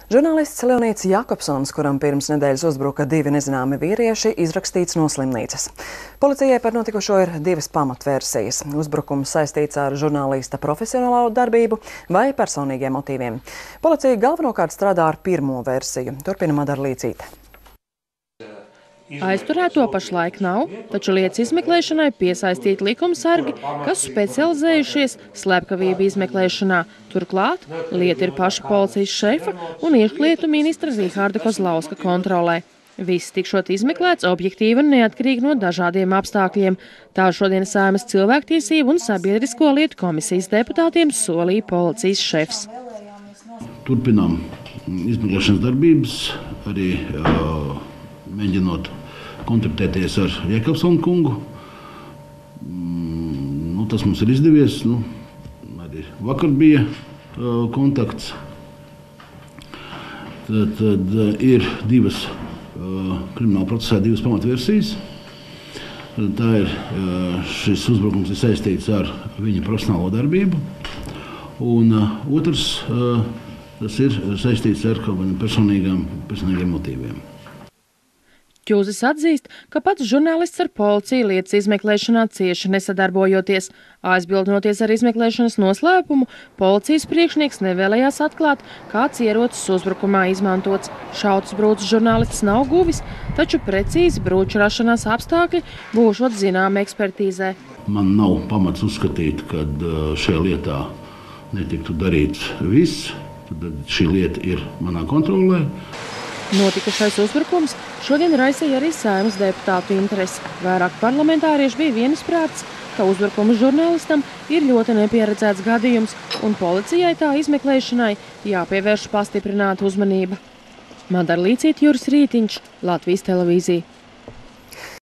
Žurnālists Leonīts Jakobsons, kuram pirms nedēļas uzbruka 2 nezināmi vīrieši, izrakstīts no slimnīcas. Policijai par notikušo ir 2 pamatversijas – uzbrukums saistīts ar žurnālista profesionālo darbību vai personīgiem motīviem. Policija galvenokārt strādā ar pirmo versiju. Turpina Madara Līcīte. Aizturēto pašlaik nav, taču lietas izmeklēšanai piesaistīti likumsargi, kas specializējušies slepkavību izmeklēšanā. Turklāt lieta ir paša policijas šefa un iekšlietu ministra Rihārda Kozlauska kontrolē. Viss tikšot izmeklēts objektīvi un neatkarīgi no dažādiem apstākļiem. Tā šodien Saeimas cilvēktiesību un sabiedrisko lietu komisijas deputātiem solīja policijas šefs. Turpinām izmeklēšanas darbības, arī mēģinot kontaktēties ar Jakobsonu kungu. Tas mums ir izdevies. Arī vakar bija kontakts. Tad ir 2 krimināla procesā 2 pamatversijas. Tā ir šis uzbrukums ir saistīts ar viņa profesionālo darbību. Un otrs, tas ir saistīts ar kaut kādiem personīgiem motīviem. Ķūzis atzīst, ka pats žurnālists ar policiju lietas izmeklēšanā cieši nesadarbojoties. Aizbildinoties ar izmeklēšanas noslēpumu, policijas priekšnieks nevēlējās atklāt, kāds ierocis uzbrukumā izmantots. Šautas brūces žurnālists nav guvis, taču precīzi brūču rašanās apstākļi būšot zināmi ekspertīzē. Man nav pamats uzskatīt, ka šajā lietā netiktu darīts viss. Tad šī lieta ir manā kontrolē. Notikušais uzbrukums šodien raisīja arī Saeimas deputātu interesi. Vairāk parlamentārieši bija vienisprātis, ka uzbrukums žurnālistam ir ļoti nepieredzēts gadījums un policijai tā izmeklēšanai jāpievērš pastiprināta uzmanība. Madara Līcīte, Juris Rītiņš, Latvijas televīzija.